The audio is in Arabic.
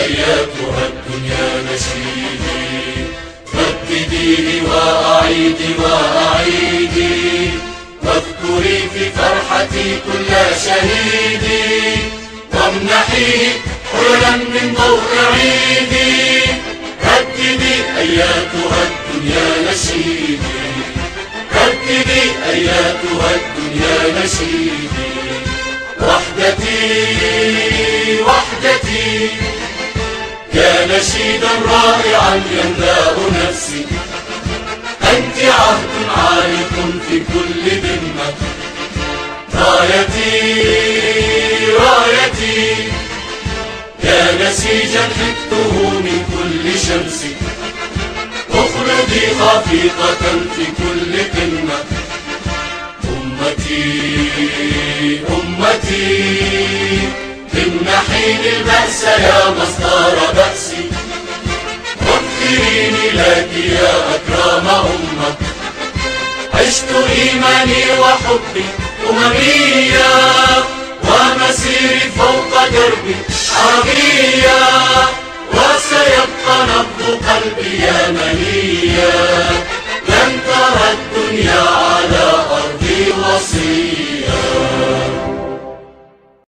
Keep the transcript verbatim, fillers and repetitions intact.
أيتها الدنيا نشيدي، رددي وأعيدي وأعيدي، واذكري في فرحتي كل شهيدي، وامنحيه حللا من ضوء عيدي. رددي أيتها الدنيا نشيدي، رددي أيتها الدنيا نشيدي. وحدتي وحدتي يا نشيدا رائعا يملأ نفسي، أنت عهد عالق في كل ذمة. رايتي رايتي يا نسيجا حكته من كل شمس، اخلدي خفيقة في كل قمة. أمتي أمتي امنحيني البأس يا مصدر بأسي، واغفريني لك يا أكرم أمة. عشت إيماني وحبي أمميا، ومسيري فوق دربي عربيا، وسيبقى نبض قلبي يمنيا.